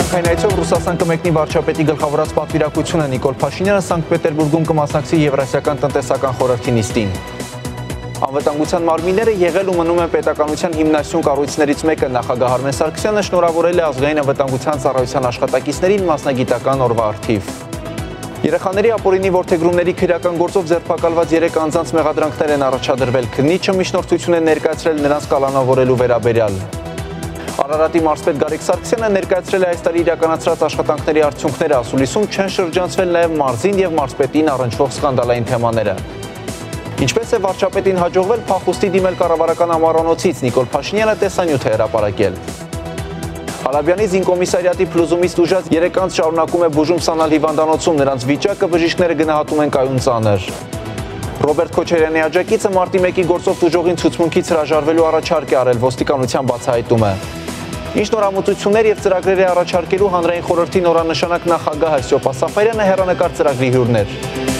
Աշխատանքային այցով Ռուսաստան կմեկնի վարչապետի գլխավորած պատվիրակությունը Նիկոլ Փաշինյանը Սանկտ Պետերբուրգում կմասնակցի Եվրասիական տնտեսական խորհրդի նիստին։ Անվտանգության մարմինները եղել ու մնում են պետականության հիմնասյուն կառույցներից մեկը նախագահ Արմեն Սարգսյանը շնորհավորել է ազգային անվտանգության ծառայության աշխատակիցներին մասնագիտական օրվա առթիվ։ Երեխաների ապօրինի որդեգրումների քրեական գործով ձերբակալված 3 անձանց մեղադրանքներ են առաջադրվել։ Քննիչը միջնորդություն է ներկայացրել նրանց կալանավորելու վերաբերյալ։ Արարատի մարզպետ Գարիկ Սարգսյանը ներկայացրել է այս տարի իրականացրած աշխատանքների արդյունքները, ասուլիսում չեն շրջանցվել նաև մարզին և մարզպետին առնչվող սկանդալային թեմաները։ Ինչպես է վարչապետին հաջողվել փախուստի դիմել կառավարական ամառանոցից, Նիկոլ Փաշինյանը տեսանյութ է հրապարակել։ Հալաբյանի զինկոմիսարիատի փլուզումից տուժած 3 անձ շարունակում է բուժում ստանալ հիվանդանոցում, նրանց վիճակը բժիշկները գնահատում են կայուն ծանր։ Ռոբերտ Քոչարյանի աջակիցը մարտի 1-ի գործով տուժողին ցուցմունքից հրաժարվելու առաջարկ է արել, ոստիկանության բացահայտում է։ Ինչ նորամուծություններ և ծրագրեր է առաջարկելու հանրային խորհրդի նորանշանակ նախագահ Սյոպա Սաֆարյանը, հեռանկար ծրագրի հյուրներ։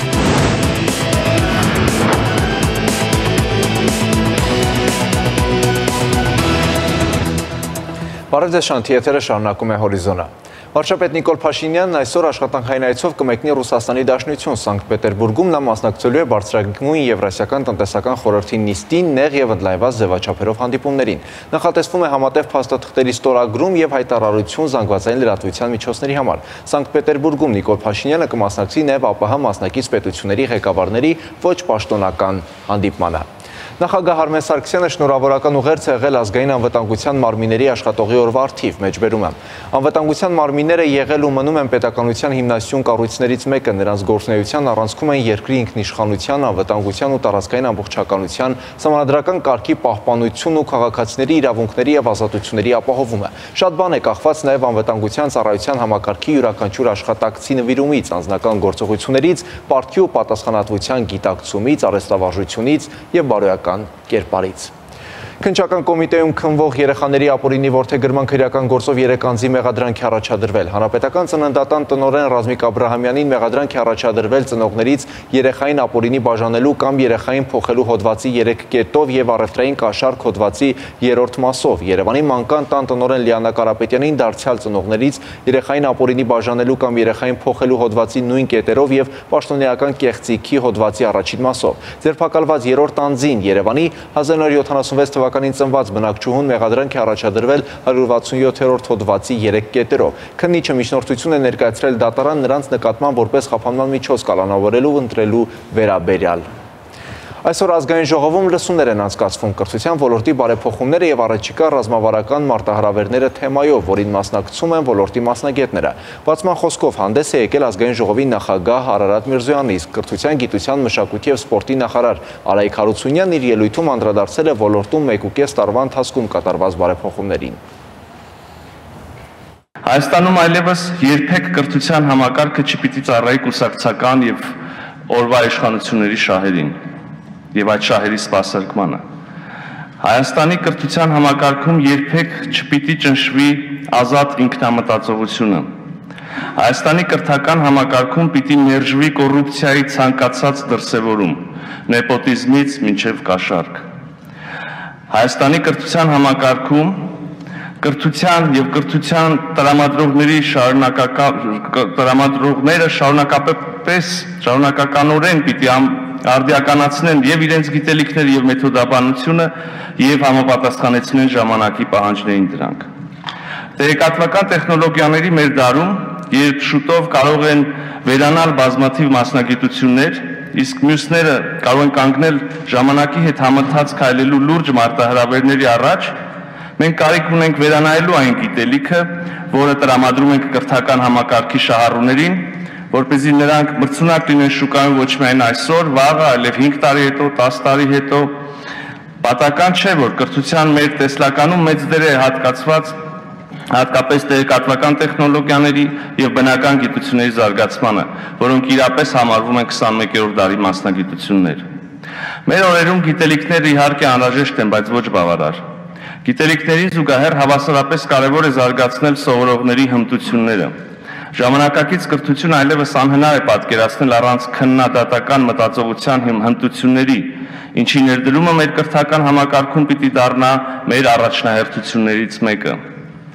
Բարև ձեզ Շանթի, եթերը շարունակում է Հորիզոնը։ Վարչապետ Նիկոլ Փաշինյանն այսօր աշխատանքային այցով կմեկնի Ռուսաստանի Դաշնություն Սանկտ Պետերբուրգում, նա մասնակցելու է բարձրագույն Եվրասիական տնտեսական խորհրդի նիստին, նեղ և ընդլայնված ձևաչափերով հանդիպումներին։ Նախատեսվում է համատեղ փաստաթղթերի ստորագրում և հայտարարություն զանգվածային լրատվության միջոցների համար։ Սանկտ Պետերբուրգում Նիկոլ Փաշինյանը կմասնակցի նաև ԱՊՀ մասնակից պետությունների ղեկավարների ոչ պաշտոնական հանդիպմանը։ Նախագահ Արմեն Սարգսյանը շնորհավորական ուղերձ է եղել ազգային անվտանգության մարմինների աշխատողի օրվա առթիվ, մեջբերում է։ Անվտանգության մարմինները եղել ու մնում են պետականության հիմնասյուն կառույցներից մեկը, նրանց գործունեության առանցքում են երկրի ինքնիշխանության, անվտանգության ու տարածքային ամբողջականության, սահմանադրական կարգի պահպանություն ու քաղաքացիների իրավունքների և ազատությունների ապահովումը։ Շատ բան է կախված նաև անվտանգության ծառայության համակարգի յուրաքանչյուր աշխատակցի նվիրումից, անձնական գործողություններից, պարտքի ու պատասխանատվության գիտակցումից, արհեստավարժությունից և բարոյական կերպարից։ Քննչական կոմիտեում քննվող երեխաների ապօրինի որդեգրման քրեական գործով 3 անձի մեղադրանք է առաջադրվել։ Հանրապետական ծննդատան տնօրեն Ռազմիկ Աբրահամյանին մեղադրանք է առաջադրվել ծնողներից երեխային ապօրինի բաժանելու կամ երեխային փոխելու հոդվածի 3 կետով և առևտրային կաշառք հոդվածի 3-րդ մասով։ Երևանի մանկան տան տնօրեն Լիանա Կարապետյանին դարձյալ ծնողներից երեխային ապօրինի բաժանելու կամ երեխային փոխելու հոդվածի նույն կետերով և պաշտոնեական կեղծիքի հոդվածի առաջին մասով։ Ձերբակալված 3-րդ անձին Երևանի 1976 թվականին ծնված բնակչուհուն մեղադրանք է առաջադրվել 167-րդ հոդվածի 3 կետերով։ Քննիչը միջնորդություն է ներկայացրել դատարան նրանց նկատմամբ որպես խափանման միջոց կալանավորելու ու ընտրելու վերաբերյալ։ Այսօր ազգային ժողովում լսումներ են անցկացվում կրթության ոլորտի բարեփոխումները և առաջիկա ռազմավարական մարտահրավերները թեմայով, որին մասնակցում են ոլորտի մասնագետները։ Բացման խոսքով հանդես է եկել ազգային ժողովի նախագահ Արարատ Միրզոյանը, իսկ կրթության, գիտության, մշակույթի և սպորտի նախարար Արայիկ Հարությունյանն իր ելույթում անդրադարձել է ոլորտում 1.5 տարվա ընթացքում կատարված բարեփոխումներին։ Հայաստանում այլևս երբեք կրթության համակարգը չպիտի ծառայի կուսակցական և օրվա իշխանությունների շահերին և այդ շահերի սպասարկմանը։ Հայաստանի կրթության համակարգում երբեք չպիտի ճնշվի ազատ ինքնամտածողությունը։ Հայաստանի կրթական համակարգում պիտի մերժվի կոռուպցիայի ցանկացած դրսևորում, նեպոտիզմից մինչև կաշառք։ Հայաստանի կրթության համակարգում կրթության և կրթության տրամադրողները շարունակականորեն պիտի արդիականացնեն և իրենց գիտելիքները և մեթոդաբանությունը և համապատասխանեցնեն ժամանակի պահանջներին դրանք։ Տեղեկատվական տեխնոլոգիաների մեր դարում, երբ շուտով կարող են վերանալ բազմաթիվ մասնագիտություններ, իսկ մյուսները կարող են կանգնել ժամանակի հետ համընթաց քայլելու լուրջ մարտահրավերների առաջ, մենք կարիք ունենք վերանայելու այն գիտելիքը, որը տրամադրում ենք կրթական համակարգի շահառուներին, որպեսզի նրանք մրցունակ լինեն շուկայում ոչ միայն այսօր, վաղը, այլև 5 տարի հետո, 10 տարի հետո։ Պատահական չէ, որ կրթության մեր տեսլականում մեծ դեր է հատկացված հատկապես տեղեկատվական տեխնոլոգիաների և բնական գիտությունների զարգացմանը, որոնք իրապես համարվում են 21-րդ դարի մասնագիտություններ։ Մեր օրերում գիտելիքները իհարկե անհրաժեշտ են, բայց ոչ բավարար։ Գիտելիքներին զուգահեռ հավասարապես կարևոր է զարգացնել սովորողների հմտությունները։ Ժամանակակից կրթություն այլևս անհնար է պատկերացնել առանց քննադատական մտածողության հմտությունների, ինչի ներդրումը մեր կրթական համակարգում պիտի դառնա մեր առաջնահերթություններից մեկը։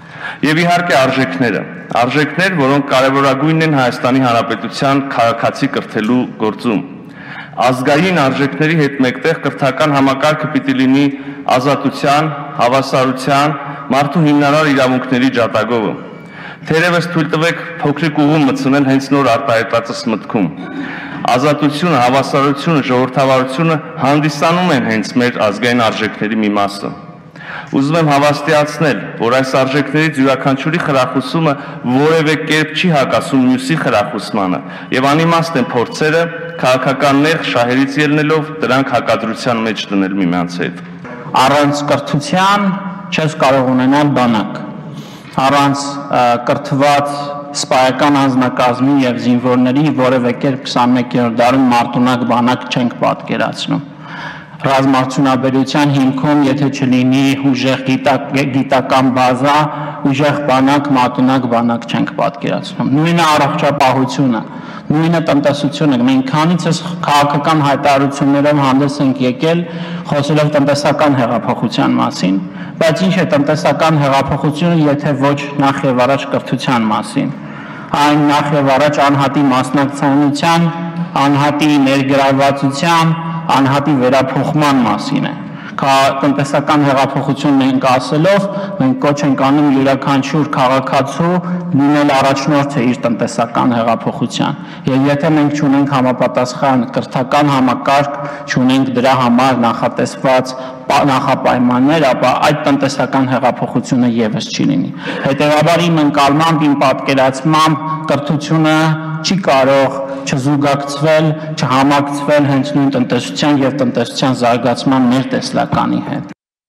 Եվ իհարկե արժեքներ, որոնք կարևորագույնն են Հայաստանի Հանրապետության քաղաքացի կրթելու գործում։ Ազգային արժեքների հետ մեկտեղ կրթական համակարգը պիտի լինի ազատության, հավասարության, մարդու հիմնարար իրավունքների ջատագովը։ Թերևս թույլ տվեք փոքրիկ ուղում մտցնել հենց նոր արտահայտածս մտքում։ Ազատությունը, հավասարությունը, ժողովրդավարությունը հանդիսանում են հենց մեր ազգային արժեքների մի մասը։ Ուզում եմ հավաստիացնել, որ այս արժեքներից յուրաքանչյուրի խրախուսումը որևէ կերպ չի հակասում մյուսի խրախուսմանը, եւ անիմաստ են փորձերը քաղաքական նեղ շահերից ելնելով դրանք հակադրության մեջ դնել միմյանց հետ։ Առանց կրթության չես կարող ունենալ բանակ, առանց կրթված սպայական անձնակազմի եւ զինվորների որևէ կերպ 21-րդ դարում մարտունակ բանակ չենք պատկերացնում։ Ռազմարտունաբերության հիմքում, եթե չլինի ուժեղ գիտական բազա, ուժեղ բանակ, մարտունակ բանակ չենք պատկերացնում։ Նույնը առողջապահությունը, նույնը տնտեսությունը, մենք քանիցս քաղաքական հայտարարություններով հանդես ենք եկել խոսելով տնտեսական հեղափոխության մասին, բայց ինչ է տնտեսական հեղափոխությունը, եթե ոչ նախ եւ առաջ կրթության մասին։ Այն նախ եւ առաջ անհատի մասնակցության, անհատի ներգրավվածության, անհատի վերափոխման մասին է։ Տնտեսական հեղափոխություն մենք ասելով, մենք կոչ ենք անում յուրաքանչյուր քաղաքացու լինել առաջնորդը իր տնտեսական հեղափոխության։ Եվ եթե մենք չունենք համապատասխան կրթական համակարգ, չունենք դրա համար նախատեսված նախապայմաններ, ապա այդ տնտեսական հեղափոխությունը եւս չի լինի։ Հետևաբար իմ ընկալմամբ, իմ պատկերացմամբ կրթությունը չի կարող չզուգակցվել, չհամակցվել հենց նույն տնտեսության եւ տնտեսության զարգացման մեր տեսլականի հետ։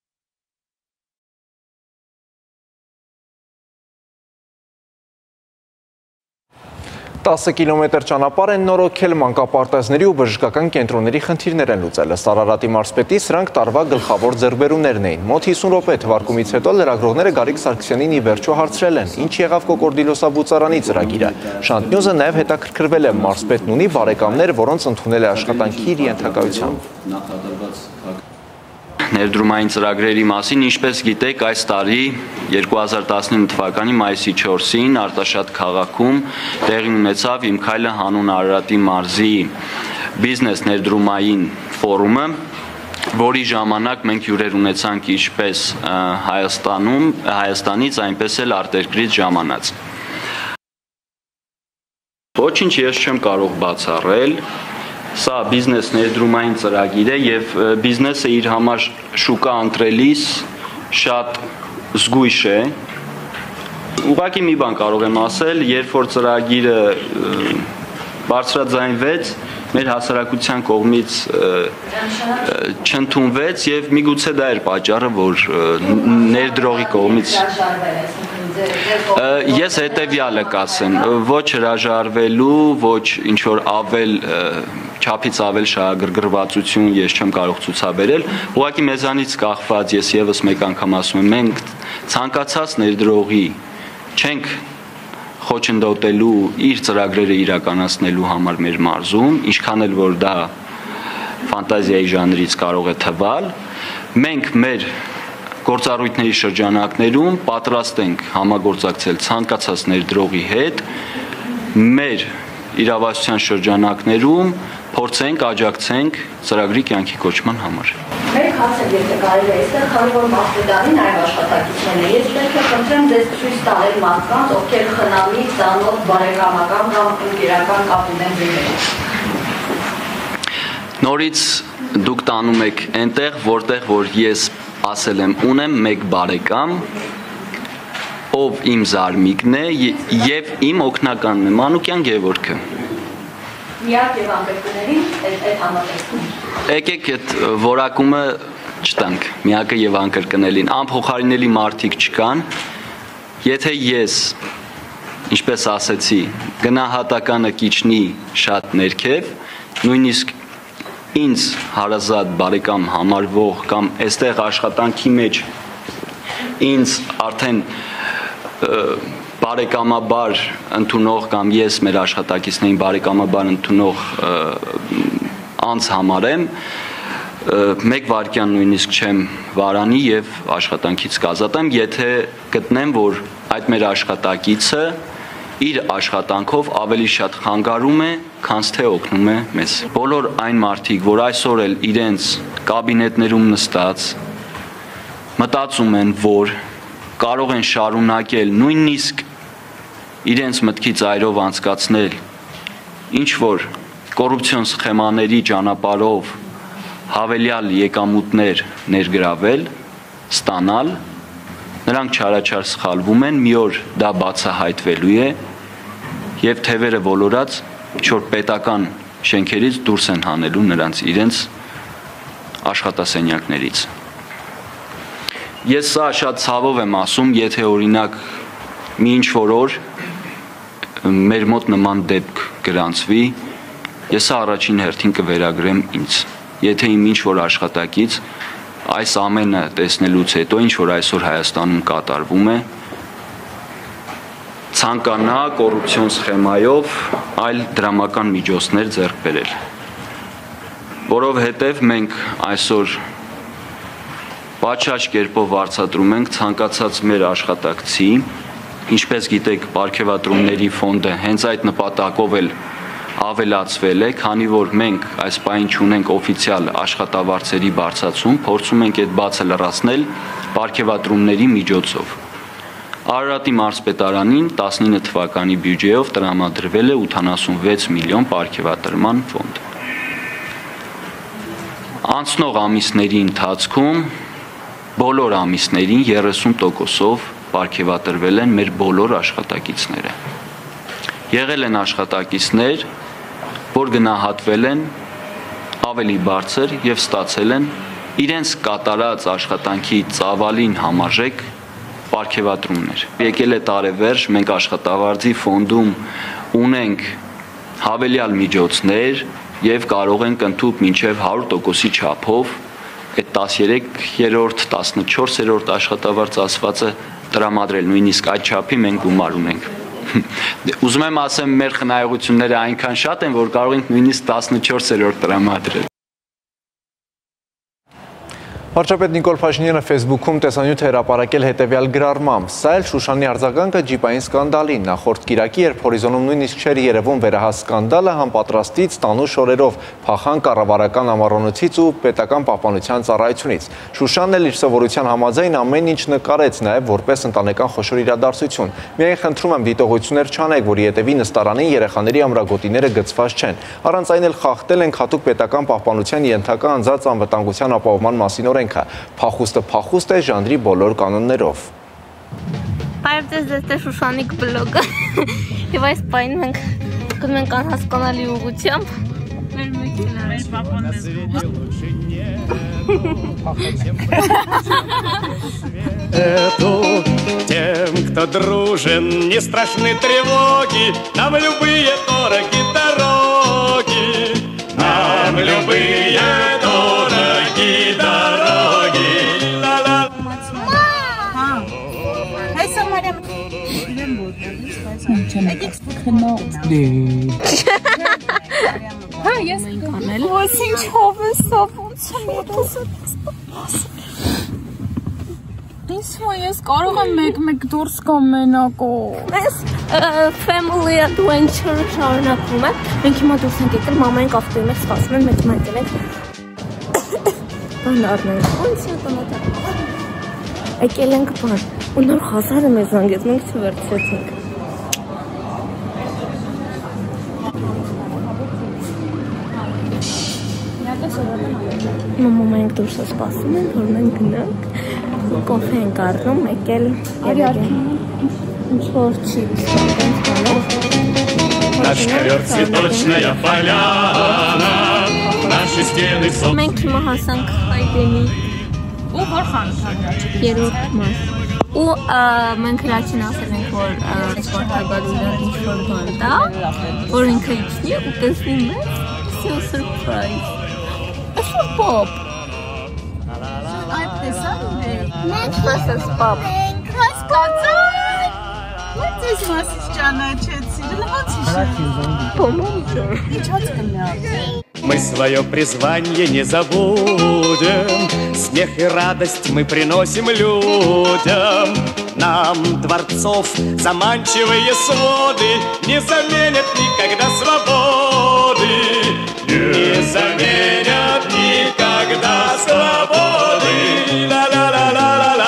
10 կիլոմետր ճանապարհ են նորոգել, մանկապարտեզների ու բժշկական կենտրոնների խնդիրներ են լուծել։ Ըստ Արարատի մարզպետի, սրանք տարվա գլխավոր ձեռքբերումներն էին։ Մոտ 50 րոպե թվարկումից հետո լրագրողները Գարիկ Սարգսյանին ի վերջո հարցրել են, ինչ եղավ Կոկորդի լուսաբուծարանի ծրագիրը։ Շանթ Նյուզը նաև հետաքրքրվել է, մարզպետն ունի բարեկամներ, որոնց ընդունել է աշխատանքի իր ենթակայությամբ։ Ներդրումային ծրագրերի մասին, ինչպես գիտեք, այս տարի 2019 թվականի մայիսի 4-ին Արտաշատ քաղաքում տեղի ունեցավ «Իմ քայլը» հանուն Արարատի մարզի բիզնես ներդրումային ֆորումը, որի ժամանակ մենք հյուրեր ունեցանք ինչպես Հայաստանից, այնպես էլ արտերկրից ժամանած։ Ոչինչ ես չեմ կարող բացառել։ Սա բիզնես ներդրումային ծրագիր է եւ բիզնեսը իր համար շուկա ընտրելիս շատ զգույշ է։ Ուղղակի մի բան կարող եմ ասել, երբ որ ծրագիրը բարձրաձայնվեց, մեր հասարակության կողմից չընդունվեց եւ միգուցե դա էր պատճառը, որ ներդրողի կողմից Ես հետևյալը կասեմ, ոչ հրաժարվելու, ոչ ինչ-որ չափից ավել շահագրգռվածություն ես չեմ կարող ցուցաբերել, ուղղակի մեզանից կախված ես եւս մեկ անգամ ասում եմ, մենք ցանկացած ներդրողի չենք խոչընդոտելու իր ծրագրերը իրականացնելու համար մեր մարզում, ինչքան էլ որ դա ֆանտազիայի ժանրից կարող է թվալ, մենք մեր գործառույթների շրջանակներում պատրաստ ենք համագործակցել ցանկացած ներդրողի հետ, մեր իրավասության շրջանակներում փորձենք աջակցենք ծրագրի կյանքի կոչման համար։ Մեկ հարց եթե կարելի է այստեղ, քանի որ Մաշտոդանի նաև աշխատակիցներն են, ես պետք է խնդրեմ ձեզ ցույց տալ մարդկանց, ովքեր խնամի, ծանոթ, բարեկամական կամ ընկերական կապ ունեն ձեզ։ Նորից դուք տանում եք այնտեղ, որտեղ որ ես ասել եմ, ունեմ մեկ բարեկամ, ով իմ զարմիկն է եւ իմ օգնականն է, Մանուկյան Գևորգը։ Միակ եւ անկրկնելի այդ համատեքստում։ Եկեք այդ որակումը չտանք, միակը եւ անկրկնելին, անփոխարինելի մարդիկ չկան։ Եթե ես, ինչպես ասեցի, գնահատականը կիչնի շատ ներքև, նույնիսկ ինձ հարազատ բարեկամ համարվող կամ այստեղ աշխատանքի մեջ ինձ արդեն բարեկամաբար ընդունող կամ ես մեր աշխատակիցներին բարեկամաբար ընդունող անձ համարեմ, մեկ վայրկյան նույնիսկ չեմ վարանի եւ աշխատանքից կազատեմ, եթե գտնեմ, որ այդ մեր աշխատակիցը իր աշխատանքով ավելի շատ խանգարում է, քան թե օգնում է մեզ։ Բոլոր այն մարդիկ, որ այսօր էլ իրենց կաբինետներում նստած մտածում են, որ կարող են շարունակել նույնիսկ իրենց մտքի ծայրով անցկացնել ինչ որ կոռուպցիոն սխեմաների ճանապարհով հավելյալ եկամուտներ ներգրավել, ստանալ, նրանք չարաչար սխալվում են, մի օր դա բացահայտվելու է եւ թևերը ոլորած չոր պետական շենքերից դուրս են հանելու նրանց իրենց աշխատասենյակներից։ Ես սա շատ ցավով եմ ասում, եթե օրինակ մի ինչ-որ օր մեր մոտ նման դեպք գրանցվի, ես առաջին հերթին կվերագրեմ ինձ։ Եթե իմ ինչ-որ աշխատակից այս ամենը տեսնելուց հետո, ինչ-որ այսօր Հայաստանում կատարվում է, ցանկանա կոռուպցիոն սխեմայով այլ դրամական միջոցներ ձեռք բերել։ Որովհետև մենք այսօր պատշաճ կերպով արձատրում ենք ցանկացած մեր աշխատակցի, ինչպես գիտեք, պարգևատրումների ֆոնդը հենց այդ նպատակով էլ ավելացվել է, քանի որ մենք այս պահին չունենք օֆիցիալ աշխատավարձերի բարձրացում, փորձում ենք այդ բացը լրացնել պարգևատրումների միջոցով։ Արարատի մարզպետարանին 19 թվականի բյուջեով տրամադրվել է 86 միլիոն պարգևատրման ֆոնդ։ Անցնող ամիսների ընթացքում բոլոր ամիսներին 30%-ով պարգևատրվել են մեր բոլոր աշխատակիցները։ Եղել են աշխատակիցներ, որ գնահատվել են ավելի բարձր եւ ստացել են իրենց կատարած աշխատանքի ծավալին համարժեք պարգևատրումներ։ Եկել է տարեվերջ, մենք աշխատավարձի ֆոնդում ունենք հավելյալ միջոցներ եւ կարող ենք ընդհանուր մինչեւ 100%-ի չափով այդ 13-րդ, 14-րդ աշխատավարձ ասվածը տրամադրել, նույնիսկ այդ չափի մենք գումար ունենք։ Ուզում եմ ասեմ, մեր խնայողությունները այնքան շատ են, որ կարող ենք նույնիսկ 14-րդ տրամադրել։ Վարչապետ Նիկոլ Փաշինյանը Facebook-ում տեսանյութ հրապարակել հետևյալ գրառմամբ. Սա էլ Շուշանի արձագանքը ջիպային սկանդալին, նախորդ կիրակի, երբ հորիզոնում նույնիսկ չէր երևում վերահաս սկանդալը, համապատրաստից, տանուշ օրերով, փախան կառավարական ամառոնոցից ու պետական պահպանության ծառայությունից։ Շուշանն էլ իր սովորության համաձայն ամեն ինչ նկարեց, նաև որպես ընտանեկան խոշոր իրադարձություն։ Միայն խնդրում եմ դիտողություններ չանեք, որ ետևի նստարանին երեխաների ամրագոտիները գծված չեն։ Առանց այն էլ խախտել ենք հատուկ պետական պահպանության ենթակա անձանց անվտանգության ապահովման մասին օրենքը։ Փախուստը փախուստ է ժանրի բոլոր կանոններով։ Բարև ձեզ, դե Շուշանիկ բլոգը։ Եվ այս պահին մենք գնում ենք անհասկանալի ուղղությամբ։ Մեր մեքենան Тем, кто дружен, не страшны тревоги, нам любые дороги дороги, нам любые дороги дороги. Ես կարող եմ մեկ դուրս կամ մենակով։ Այս family adventure շարունակվում է։ Մենք հիմա դուրս ենք եկել, մամային կավտոյի մեջ սպասում են, մենք մայթել ենք։ Բան առնենք, ոնց է տոնատա։ Եկել ենք բան, ու նոր խազարը մեզ զանգեց, մենք չվերցրեցինք։ Մամային դուրս է սպասում են, որ մենք գնանք։ Կոֆե ենք առնում, եկել ինչ-որ չիպս Наш цветочная поляна, наши стены сон. Մենք հիմա հասանք Հայդենի Ու որ խանութ երրորդ մաս ու մենք հրաչին ասել ենք, որ սպորտագալույնը ինչ-որ բան տա, որ ինքը իջնի ու տեսնում է, so surprise Այսօր պոպ Այդ տեսան Մենք մասս պապ Հասկացան Ոնց ես մասից ճանաչեցիր, լվացի շր Պոմոն Իչած կնյաց Мы свое призвание не забудем, смех и радость мы приносим людям. Нам дворцов заманчивые своды не заменят никогда свободы. Не заменят никогда свободы. Ла-ла-ла-ла-ла-ла.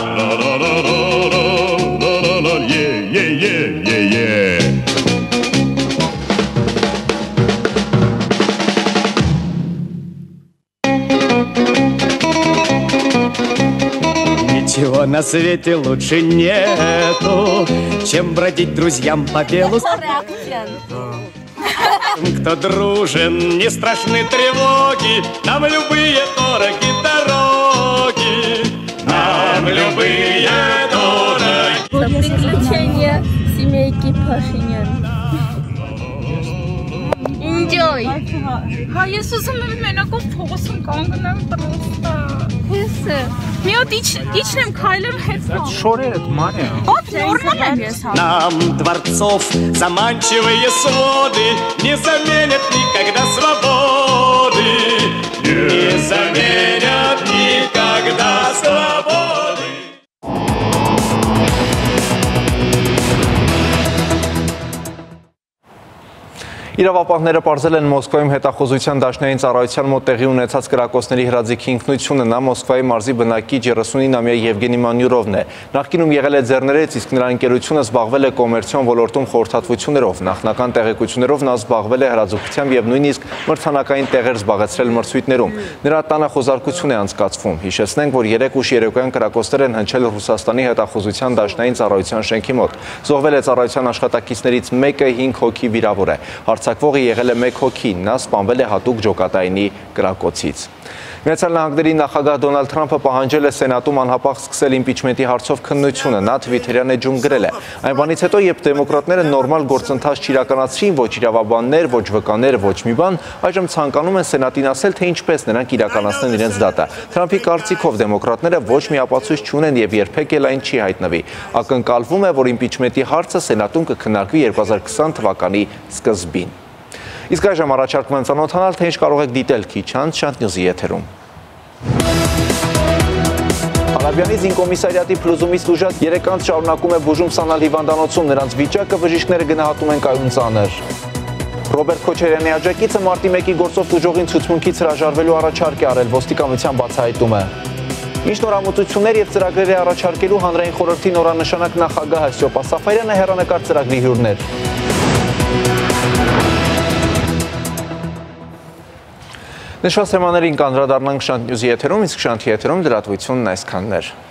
Ничего на свете лучше нету, чем бродить друзьям по белу. Кто дружен, не страшны тревоги, нам любые дороги дороги, нам любые дороги. Приключения семейки Пашинян. Enjoy. Ես ուզում եմ մենակով փողոցում կանգնեմ պրոստա։ Հեսը։ Մի հատ իջնեմ քայլեմ հետ։ Շորերդ մանե։ Ոտ նորմալ եմ ես հա։ Нам дворцов заманчивые своды не заменят никогда свободы. Не заменят никогда свободы. Իրավապահները պարզել են Մոսկվայում հետախուզության դաշնային ծառայության մոտ տեղի ունեցած կրակոցների հրաձիգի ինքնությունը։ Նա Մոսկվայի մարզի բնակիչ 39-ամյա Եվգենի Մանյուրովն է։ Նախկինում եղել է ձեռներեց, իսկ նրա ընկերությունը զբաղվել է կոմերցիոն ոլորտում խորհրդատվություններով։ Նախնական տեղեկություններով նա զբաղվել է հրաձուգությամբ եւ նույնիսկ մրցանակային տեղեր զբաղեցրել մրցույթներում։ Նրա տանը խոզարկություն է անցկացվում։ Հիշեցնենք, որ 3 ուշ երեկոյան կրակոցներ են հնչել Ռուսաստանի հետախուզության դաշնային ծառայության շենքի մոտ։ Զոհվել է ծառայության աշխատակիցներից մեկը 5 հոգի վիրավոր է։ Հարձակվողը եղել է 1 հոգի, նա սպանվել է հատուկ ջոկատայինի կրակոցից։ Միացյալ Նահանգների նախագահ Դոնալդ Թրամփը պահանջել է Սենատում անհապաղ սկսել իմպիչմենտի հարցով քննությունը։ Նա Թվիթերյան էջում գրել է. Այն բանից հետո, երբ դեմոկրատները նորմալ գործընթաց չիրականացրին, ոչ իրավաբաններ, ոչ վկաներ, ոչ մի բան, այժմ ցանկանում են Սենատին ասել, թե ինչպես նրանք իրականացնեն իրենց դատը։ Թրամփի կարծիքով դեմոկրատները ոչ մի ապացույց չունեն եւ երբեք էլ այն չի հայտնվի։ Ակնկալվում է, որ իմպիչմենտի հարցը Սենատում կքննարկվի 2020 թվականի սկզբին։ Իսկ այժմ առաջարկում եմ ծանոթանալ, թե ինչ կարող եք դիտել քիչ անց Շանթ Նյուզի եթերում։ Ալաբյանի զինկոմիսարիատի փլուզումից տուժած 3 անց շարունակում է բուժում ստանալ հիվանդանոցում, նրանց վիճակը բժիշկները գնահատում են կայուն ծանր։ Ռոբերտ Քոչարյանի աջակիցը մարտի 1-ի գործով տուժողին ցուցմունքից հրաժարվելու առաջարկ է արել, ոստիկանության բացահայտում է։ Ինչ նորամուծություններ եւ ծրագրեր է առաջարկելու հանրային խորհրդի նորանշանակ նախագահ Ստյոպա Սաֆարյանը հեռանկար ծրագրի հյուրներ։ Նշված թեմաներին կանդրադառնանք Շանթ Նյուզի եթերում, իսկ Շանթի եթերում լրատվությունն այսքանն էր։